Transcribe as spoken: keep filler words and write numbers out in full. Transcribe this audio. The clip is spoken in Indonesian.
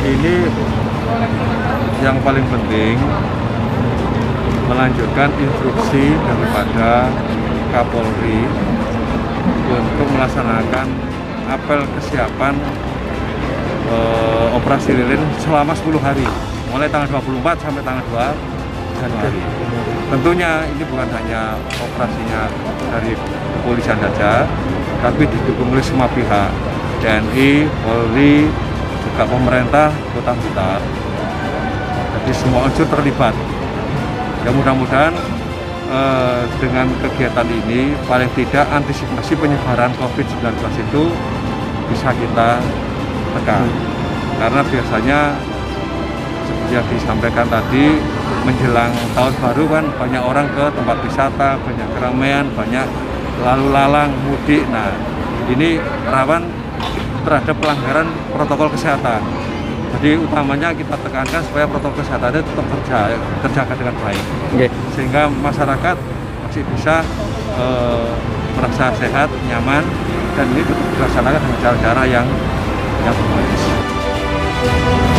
ini yang paling penting melanjutkan instruksi daripada Kapolri untuk melaksanakan apel kesiapan eh, operasi lilin selama sepuluh hari, mulai tanggal dua puluh empat sampai tanggal dua Januari. Tentunya ini bukan hanya operasinya dari kepolisian saja, tapi didukung oleh semua pihak, T N I, Polri, juga pemerintah Kota Blitar. Jadi semua unsur terlibat. Ya mudah-mudahan eh, dengan kegiatan ini paling tidak antisipasi penyebaran COVID sembilan belas itu bisa kita tekan. Karena biasanya seperti yang disampaikan tadi, menjelang tahun baru kan banyak orang ke tempat wisata, banyak keramaian, banyak lalu lalang, mudik. Nah, ini rawan terhadap pelanggaran protokol kesehatan. Jadi utamanya kita tekankan supaya protokol kesehatannya tetap terjaga, terjaga dengan baik, okay. Sehingga masyarakat masih bisa e, merasa sehat, nyaman, dan ini tetap dilaksanakan dengan cara-cara yang yang bagus.